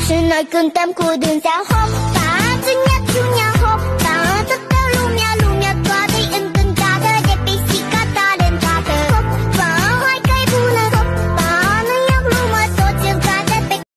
Și noi cântăm cu dânsea, hop, pa, țângea